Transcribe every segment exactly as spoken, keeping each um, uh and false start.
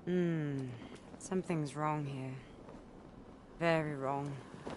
Hmm. Something's wrong here. Very wrong.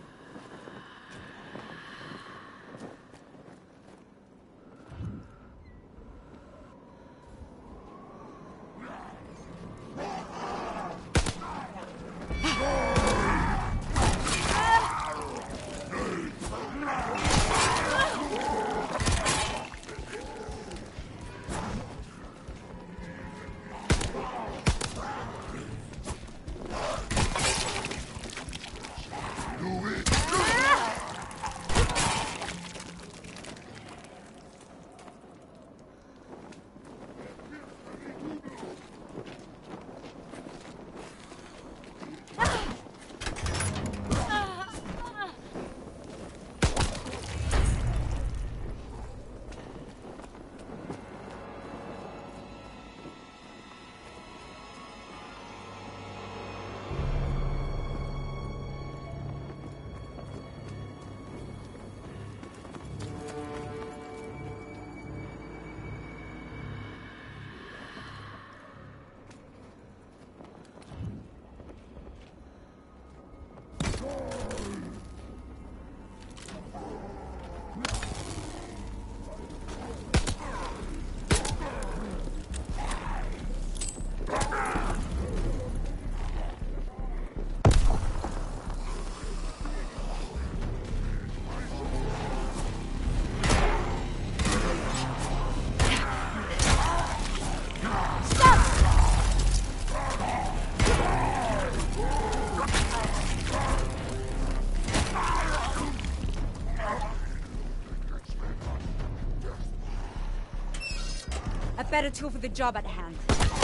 A better tool for the job at hand.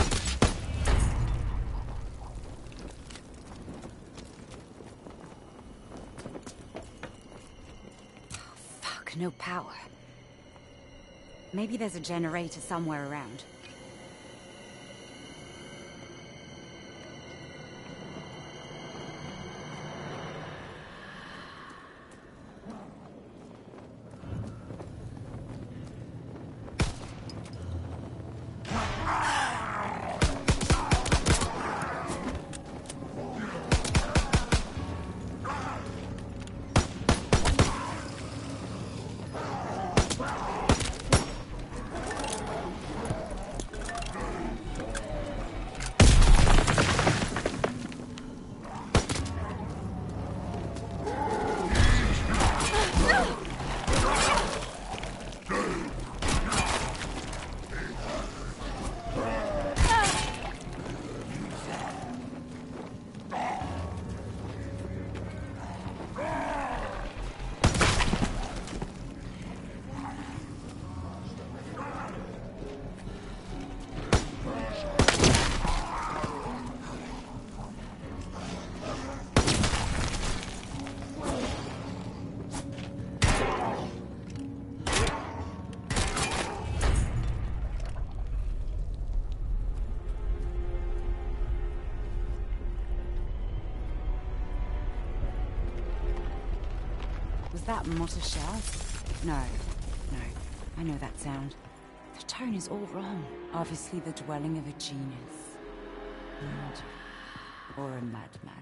Oh, fuck, no power. Maybe there's a generator somewhere around. Was that mortar shell? No, no. I know that sound. The tone is all wrong. Obviously the dwelling of a genius. And... or a madman.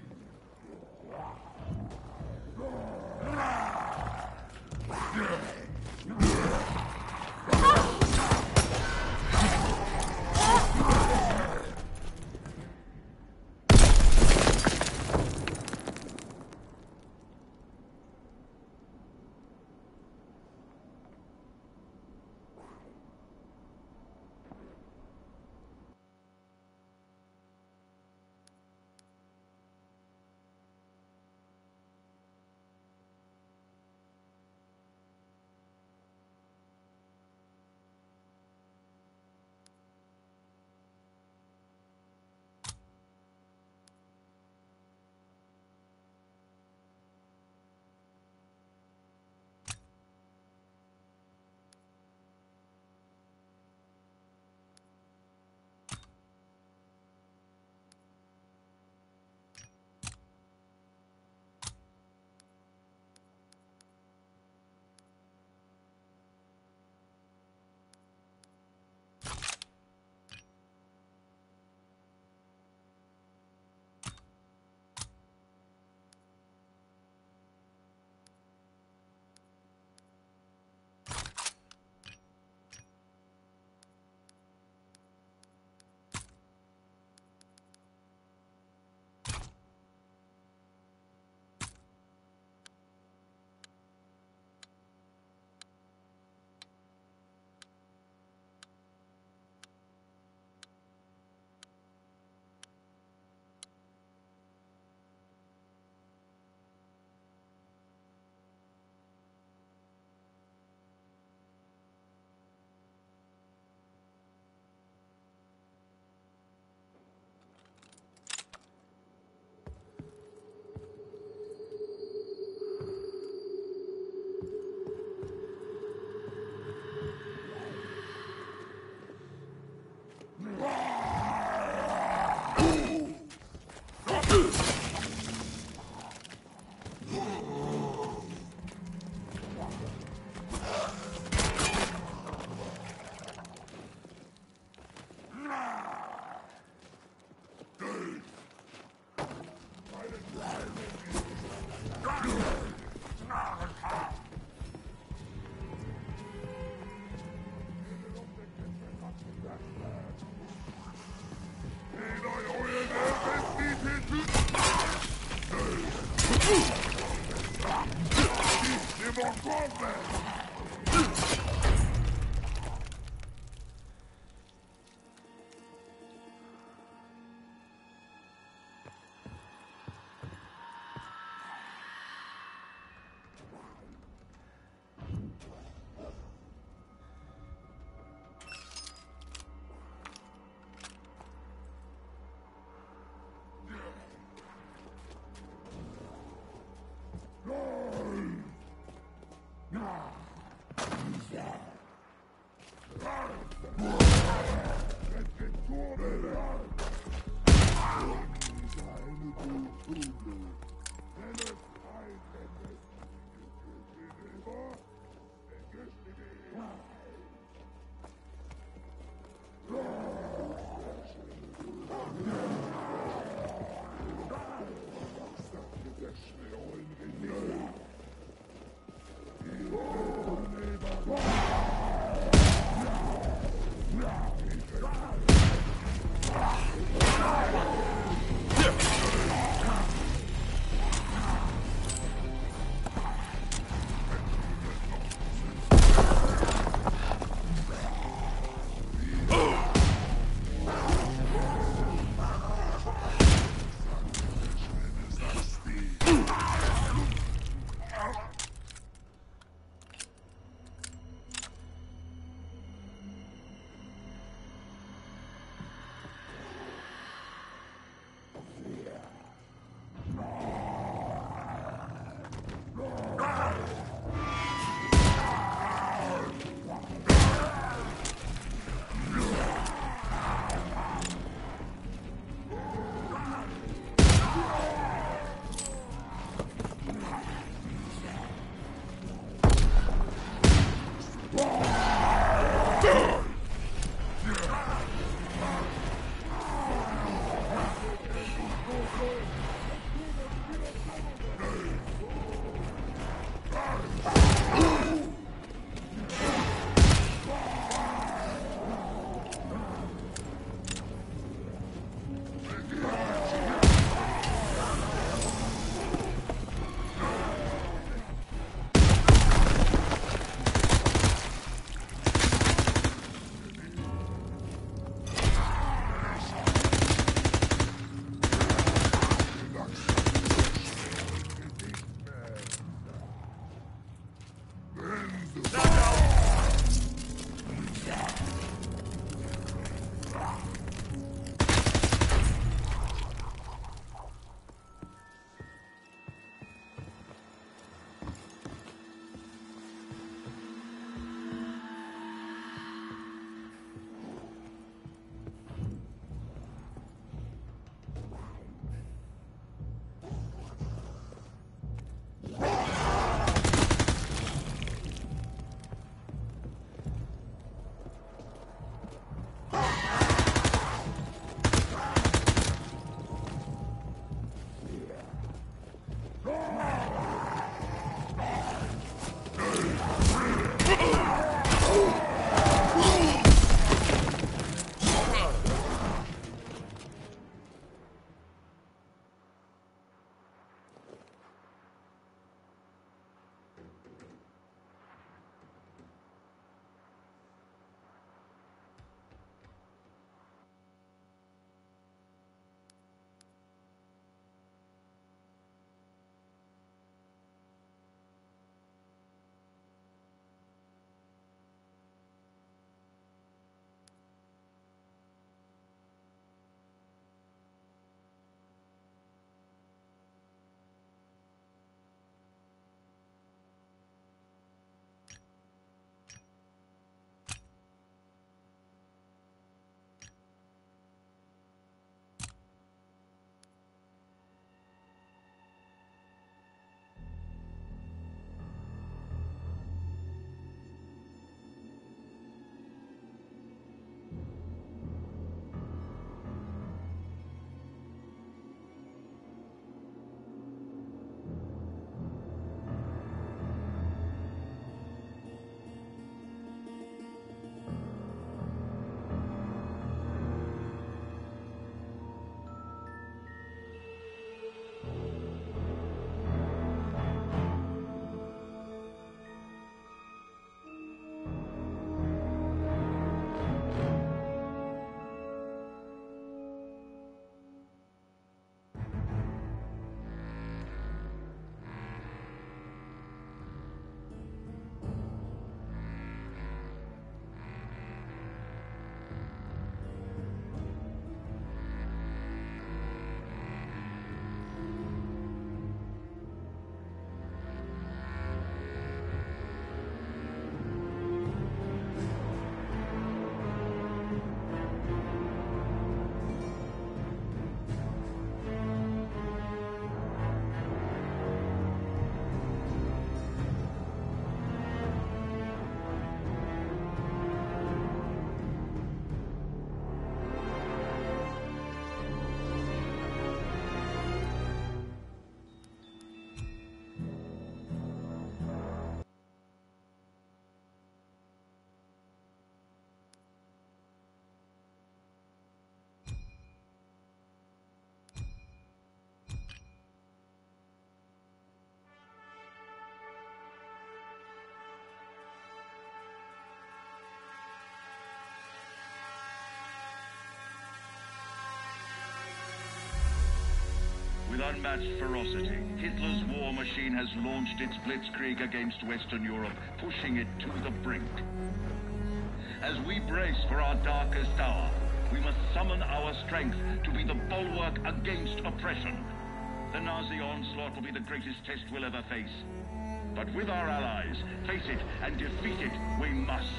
With unmatched ferocity, Hitler's war machine has launched its blitzkrieg against Western Europe, pushing it to the brink. As we brace for our darkest hour, we must summon our strength to be the bulwark against oppression. The Nazi onslaught will be the greatest test we'll ever face. But with our allies, face it and defeat it we must.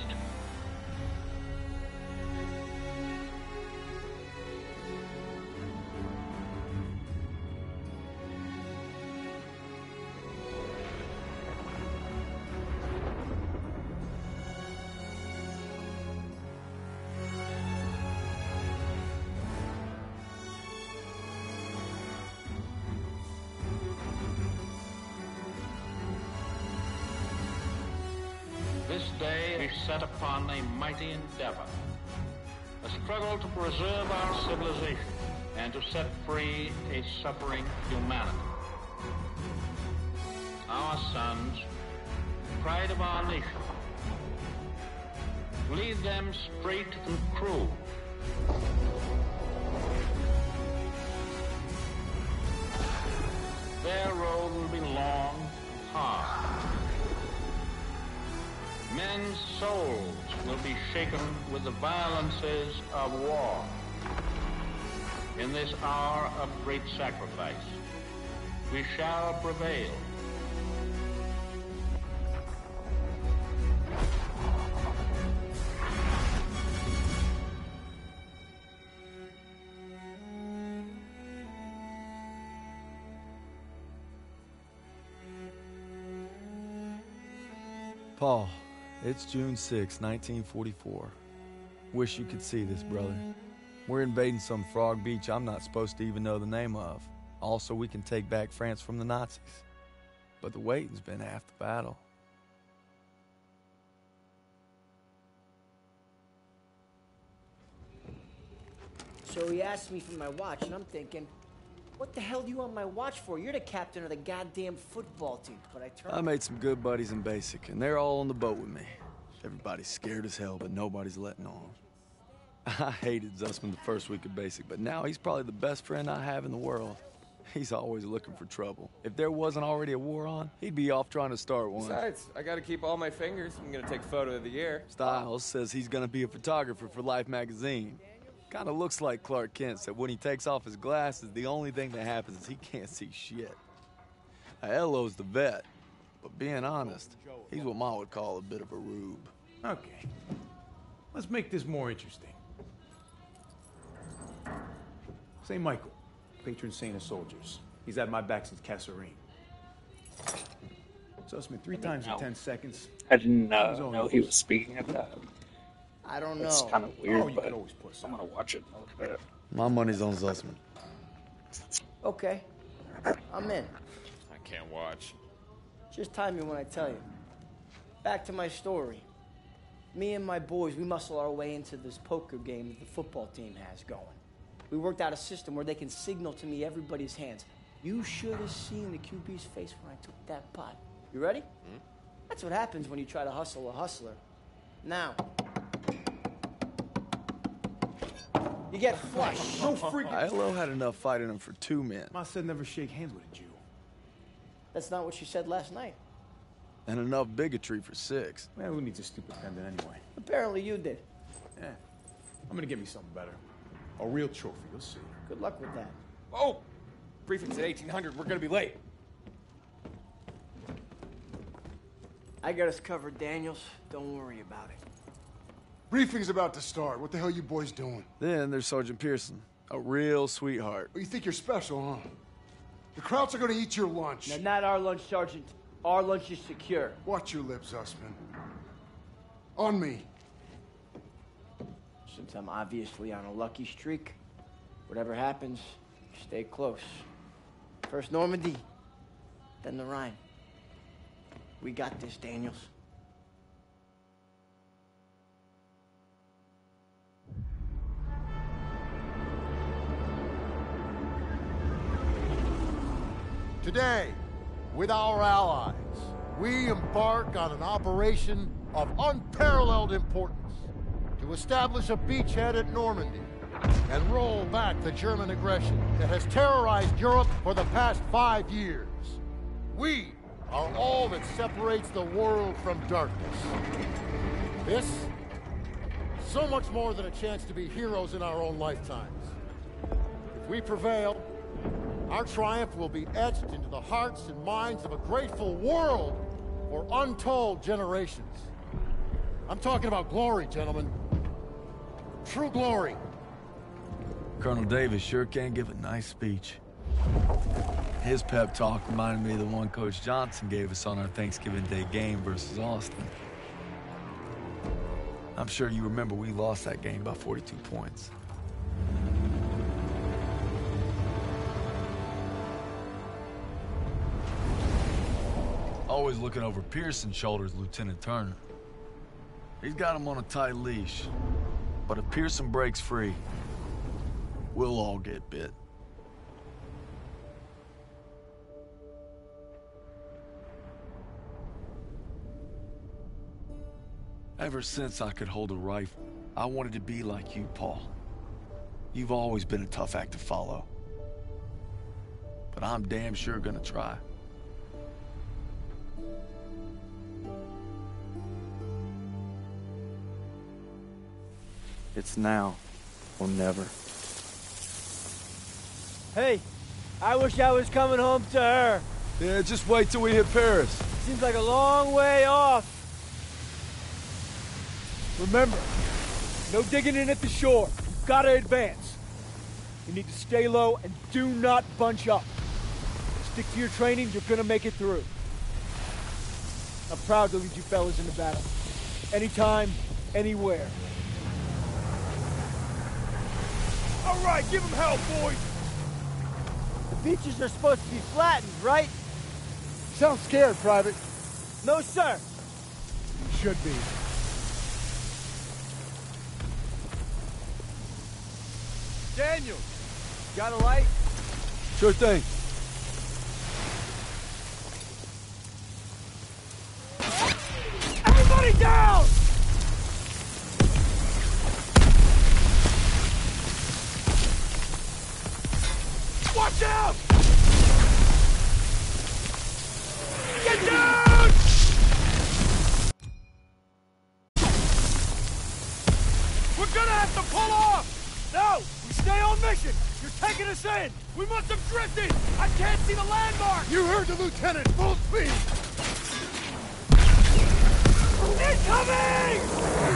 This day we set upon a mighty endeavor, a struggle to preserve our civilization and to set free a suffering humanity. Our sons, pride of our nation, lead them straight and true. Their road will be long and hard. Men's souls will be shaken with the violences of war. In this hour of great sacrifice, we shall prevail. Paul, it's June sixth, nineteen forty-four. Wish you could see this, brother. We're invading some frog beach I'm not supposed to even know the name of. Also, we can take back France from the Nazis. But the waiting's been half the battle. So he asked me for my watch, and I'm thinking, what the hell do you want my watch for? You're the captain of the goddamn football team. But I turned... I made some good buddies in basic, and they're all on the boat with me. Everybody's scared as hell, but nobody's letting on. I hated Zussman the first week of basic, but now he's probably the best friend I have in the world. He's always looking for trouble. If there wasn't already a war on, he'd be off trying to start one. Besides, I gotta keep all my fingers. I'm gonna take photo of the year. Styles says he's gonna be a photographer for Life magazine. Kinda looks like Clark Kent said when he takes off his glasses, the only thing that happens is he can't see shit. Elo's the vet, but being honest, he's what Ma would call a bit of a rube. Okay. Let's make this more interesting. Saint Michael, patron saint of soldiers. He's had my back since Kasserine. Sussman three times in ten seconds. I didn't uh, know he was speaking of that. I don't know. It's kind of weird, Oh, you but could always put I'm gonna watch it a little bit. My money's on Zussman. Okay. I'm in. I can't watch. Just time me when I tell you. Back to my story. Me and my boys, we muscle our way into this poker game that the football team has going. We worked out a system where they can signal to me everybody's hands. You should have seen the Q B's face when I took that pot. You ready? Mm-hmm. That's what happens when you try to hustle a hustler. Now, you get flushed. No freaking... Ilo had enough fight in him for two men. Ma said never shake hands with a Jew. That's not what she said last night. And enough bigotry for six. Man, who needs a stupid pendant anyway? Apparently you did. Yeah. I'm gonna get me something better. A real trophy, you'll see. Good luck with that. Oh! Briefing's at eighteen hundred. We're gonna be late. I got us covered, Daniels. Don't worry about it. Briefing's about to start. What the hell you boys doing? Then there's Sergeant Pearson, a real sweetheart. Oh, you think you're special, huh? The Krauts are gonna eat your lunch. Now, not our lunch, Sergeant. Our lunch is secure. Watch your lips, Zussman. On me. Since I'm obviously on a lucky streak, whatever happens, stay close. First Normandy, then the Rhine. We got this, Daniels. Today, with our allies, we embark on an operation of unparalleled importance to establish a beachhead at Normandy and roll back the German aggression that has terrorized Europe for the past five years. We are all that separates the world from darkness. This, so much more than a chance to be heroes in our own lifetimes. If we prevail, our triumph will be etched into the hearts and minds of a grateful world for untold generations. I'm talking about glory, gentlemen. True glory. Colonel Davis sure can give a nice speech. His pep talk reminded me of the one Coach Johnson gave us on our Thanksgiving Day game versus Austin. I'm sure you remember we lost that game by forty-two points. Always looking over Pearson's shoulders, Lieutenant Turner. He's got him on a tight leash. But if Pearson breaks free, we'll all get bit. Ever since I could hold a rifle, I wanted to be like you, Paul. You've always been a tough act to follow. But I'm damn sure gonna try. It's now or never. Hey, I wish I was coming home to her. Yeah, just wait till we hit Paris. Seems like a long way off. Remember, no digging in at the shore. You've got to advance. You need to stay low and do not bunch up. Stick to your training, you're gonna make it through. I'm proud to lead you fellas into battle. Anytime, anywhere. All right, give them hell, boys! The beaches are supposed to be flattened, right? Sound scared, Private. No, sir. You should be. Daniel, got a light? Sure thing. Everybody down! Watch out! Get down! We're gonna have to pull off! No! We stay on mission! You're taking us in! We must have drifted! I can't see the landmark! You heard the lieutenant! Full speed! Incoming!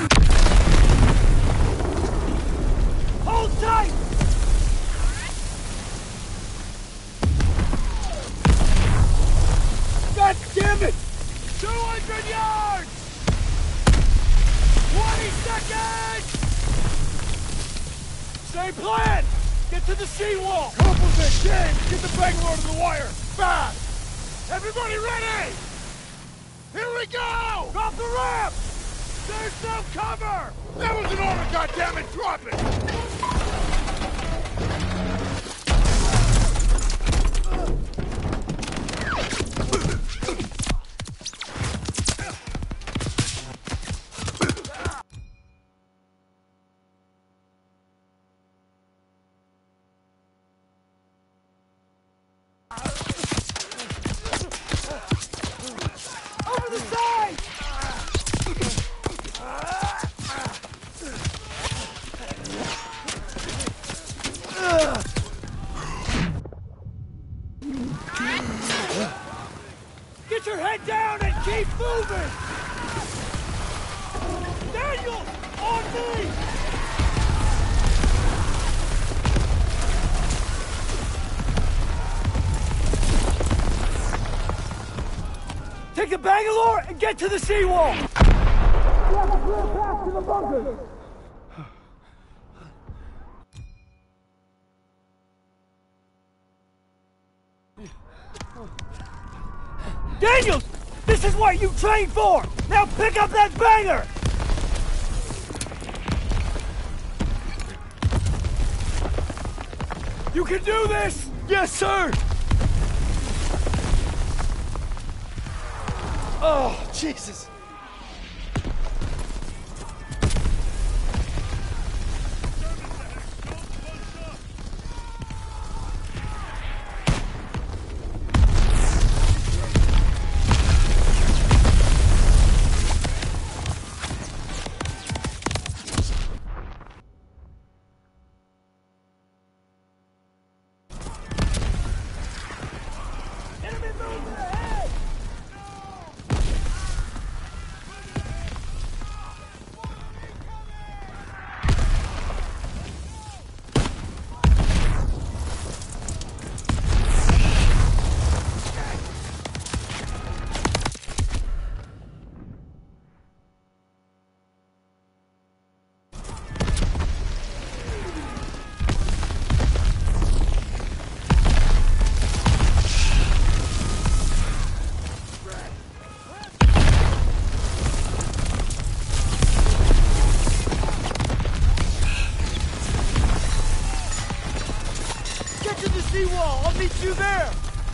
Hold tight! God damn it! two hundred yards! twenty seconds! Same plan! Get to the seawall! Couples and James, get the Bangalore to the wire! Fast! Everybody ready! Here we go! Drop the ramp! There's no cover! That was an order, goddammit! Drop it! Over the side! Get your head down and keep moving! Daniel! On me! Take the Bangalore and get to the seawall! We have a clear path to the bunkers! Daniels! This is what you trained for! Now pick up that banger! You can do this! Yes, sir! Oh, Jesus! Get to the seawall! I'll meet you there!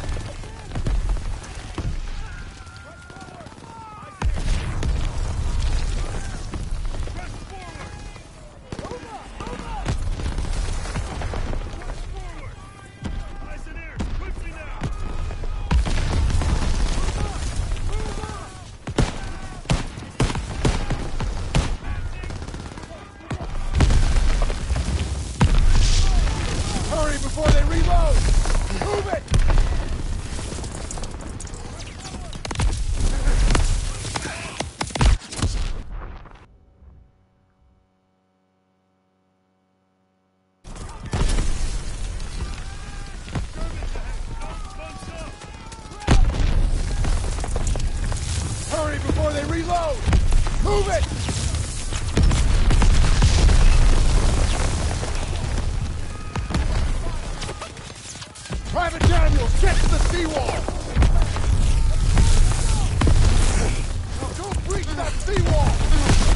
Before they reload! Move it! Private Daniels, get to the seawall! Now don't breach that seawall!